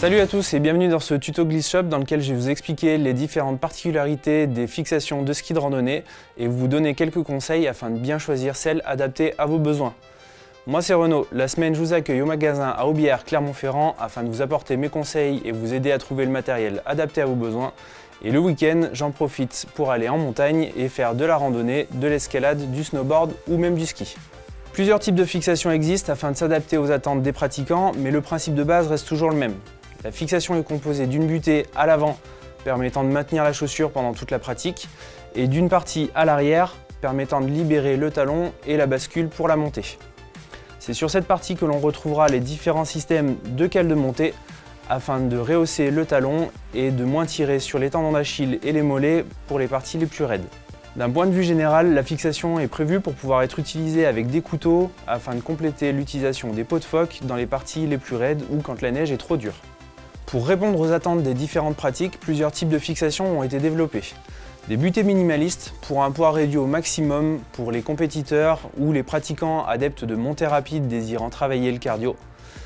Salut à tous et bienvenue dans ce tuto Glisse Shop dans lequel je vais vous expliquer les différentes particularités des fixations de ski de randonnée et vous donner quelques conseils afin de bien choisir celles adaptées à vos besoins. Moi c'est Renaud, la semaine je vous accueille au magasin à Aubière, Clermont-Ferrand afin de vous apporter mes conseils et vous aider à trouver le matériel adapté à vos besoins. Et le week-end, j'en profite pour aller en montagne et faire de la randonnée, de l'escalade, du snowboard ou même du ski. Plusieurs types de fixations existent afin de s'adapter aux attentes des pratiquants, mais le principe de base reste toujours le même. La fixation est composée d'une butée à l'avant permettant de maintenir la chaussure pendant toute la pratique et d'une partie à l'arrière permettant de libérer le talon et la bascule pour la montée. C'est sur cette partie que l'on retrouvera les différents systèmes de cales de montée afin de rehausser le talon et de moins tirer sur les tendons d'Achille et les mollets pour les parties les plus raides. D'un point de vue général, la fixation est prévue pour pouvoir être utilisée avec des couteaux afin de compléter l'utilisation des peaux de phoque dans les parties les plus raides ou quand la neige est trop dure. Pour répondre aux attentes des différentes pratiques, plusieurs types de fixations ont été développés. Des butées minimalistes pour un poids réduit au maximum pour les compétiteurs ou les pratiquants adeptes de montée rapide désirant travailler le cardio.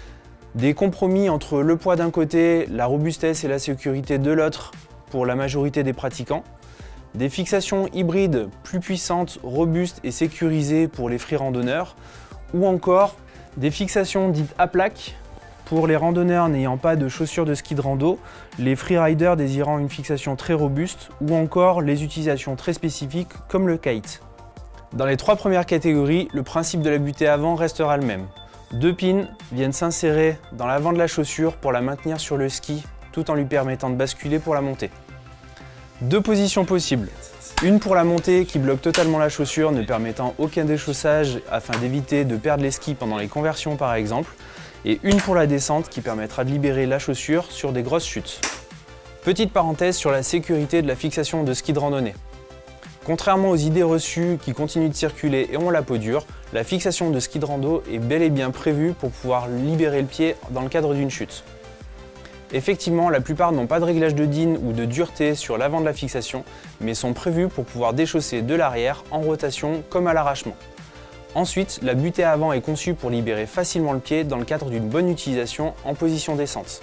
Des compromis entre le poids d'un côté, la robustesse et la sécurité de l'autre pour la majorité des pratiquants. Des fixations hybrides plus puissantes, robustes et sécurisées pour les free randonneurs. Ou encore des fixations dites à plaque pour les randonneurs n'ayant pas de chaussures de ski de rando, les freeriders désirant une fixation très robuste ou encore les utilisations très spécifiques comme le kite. Dans les trois premières catégories, le principe de la butée avant restera le même. Deux pins viennent s'insérer dans l'avant de la chaussure pour la maintenir sur le ski tout en lui permettant de basculer pour la montée. Deux positions possibles. Une pour la montée qui bloque totalement la chaussure ne permettant aucun déchaussage afin d'éviter de perdre les skis pendant les conversions par exemple. Et une pour la descente qui permettra de libérer la chaussure sur des grosses chutes. Petite parenthèse sur la sécurité de la fixation de ski de randonnée. Contrairement aux idées reçues qui continuent de circuler et ont la peau dure, la fixation de ski de rando est bel et bien prévue pour pouvoir libérer le pied dans le cadre d'une chute. Effectivement, la plupart n'ont pas de réglage de din ou de dureté sur l'avant de la fixation, mais sont prévus pour pouvoir déchausser de l'arrière en rotation comme à l'arrachement. Ensuite, la butée avant est conçue pour libérer facilement le pied dans le cadre d'une bonne utilisation en position descente.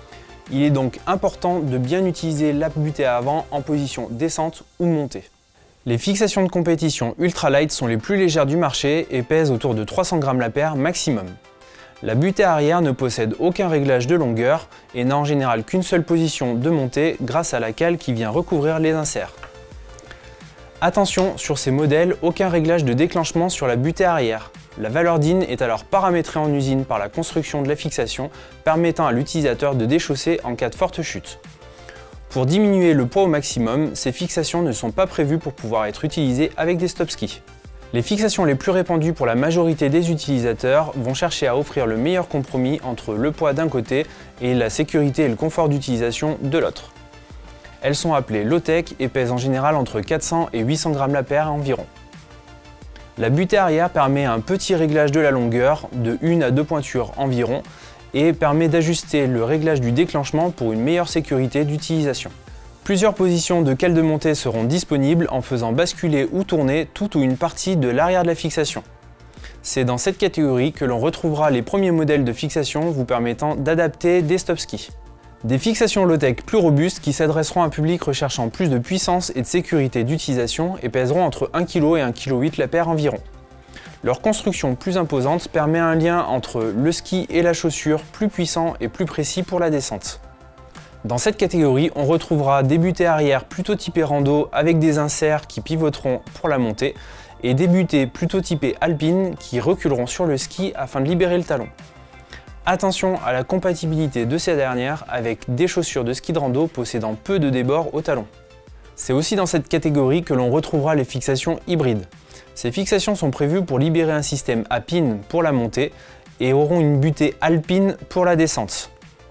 Il est donc important de bien utiliser la butée avant en position descente ou montée. Les fixations de compétition ultralight sont les plus légères du marché et pèsent autour de 300 g la paire maximum. La butée arrière ne possède aucun réglage de longueur et n'a en général qu'une seule position de montée grâce à la cale qui vient recouvrir les inserts. Attention, sur ces modèles, aucun réglage de déclenchement sur la butée arrière. La valeur din est alors paramétrée en usine par la construction de la fixation, permettant à l'utilisateur de déchausser en cas de forte chute. Pour diminuer le poids au maximum, ces fixations ne sont pas prévues pour pouvoir être utilisées avec des stop skis. Les fixations les plus répandues pour la majorité des utilisateurs vont chercher à offrir le meilleur compromis entre le poids d'un côté et la sécurité et le confort d'utilisation de l'autre. Elles sont appelées low-tech et pèsent en général entre 400 et 800 g la paire environ. La butée arrière permet un petit réglage de la longueur, de 1 à 2 pointures environ, et permet d'ajuster le réglage du déclenchement pour une meilleure sécurité d'utilisation. Plusieurs positions de cale de montée seront disponibles en faisant basculer ou tourner toute ou une partie de l'arrière de la fixation. C'est dans cette catégorie que l'on retrouvera les premiers modèles de fixation vous permettant d'adapter des stop skis. Des fixations low-tech plus robustes qui s'adresseront à un public recherchant plus de puissance et de sécurité d'utilisation et pèseront entre 1 kg et 1,8 kg la paire environ. Leur construction plus imposante permet un lien entre le ski et la chaussure plus puissant et plus précis pour la descente. Dans cette catégorie, on retrouvera des butées arrière plutôt typées rando avec des inserts qui pivoteront pour la montée et des butées plutôt typées alpines qui reculeront sur le ski afin de libérer le talon. Attention à la compatibilité de ces dernières avec des chaussures de ski de rando possédant peu de débord au talon. C'est aussi dans cette catégorie que l'on retrouvera les fixations hybrides. Ces fixations sont prévues pour libérer un système à pin pour la montée et auront une butée alpine pour la descente.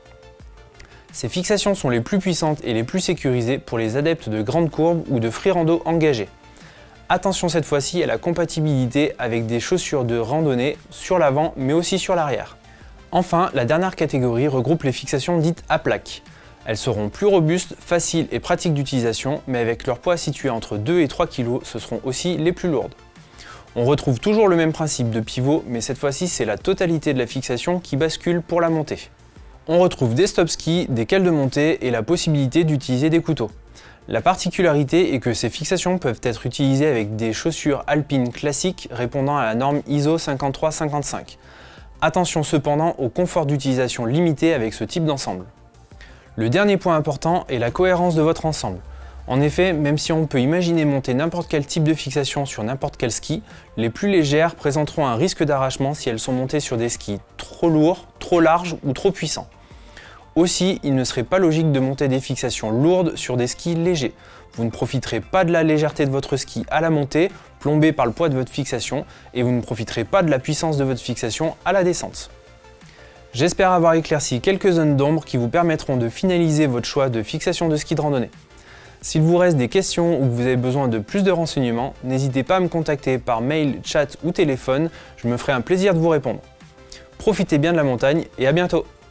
Ces fixations sont les plus puissantes et les plus sécurisées pour les adeptes de grandes courbes ou de free rando engagés. Attention cette fois-ci à la compatibilité avec des chaussures de randonnée sur l'avant mais aussi sur l'arrière. Enfin, la dernière catégorie regroupe les fixations dites à plaque. Elles seront plus robustes, faciles et pratiques d'utilisation, mais avec leur poids situé entre 2 et 3 kg, ce seront aussi les plus lourdes. On retrouve toujours le même principe de pivot, mais cette fois-ci c'est la totalité de la fixation qui bascule pour la montée. On retrouve des stop skis, des cales de montée et la possibilité d'utiliser des couteaux. La particularité est que ces fixations peuvent être utilisées avec des chaussures alpines classiques répondant à la norme ISO 5355. Attention cependant au confort d'utilisation limité avec ce type d'ensemble. Le dernier point important est la cohérence de votre ensemble. En effet, même si on peut imaginer monter n'importe quel type de fixation sur n'importe quel ski, les plus légères présenteront un risque d'arrachement si elles sont montées sur des skis trop lourds, trop larges ou trop puissants. Aussi, il ne serait pas logique de monter des fixations lourdes sur des skis légers. Vous ne profiterez pas de la légèreté de votre ski à la montée, plombé par le poids de votre fixation, et vous ne profiterez pas de la puissance de votre fixation à la descente. J'espère avoir éclairci quelques zones d'ombre qui vous permettront de finaliser votre choix de fixation de ski de randonnée. S'il vous reste des questions ou que vous avez besoin de plus de renseignements, n'hésitez pas à me contacter par mail, chat ou téléphone, je me ferai un plaisir de vous répondre. Profitez bien de la montagne et à bientôt!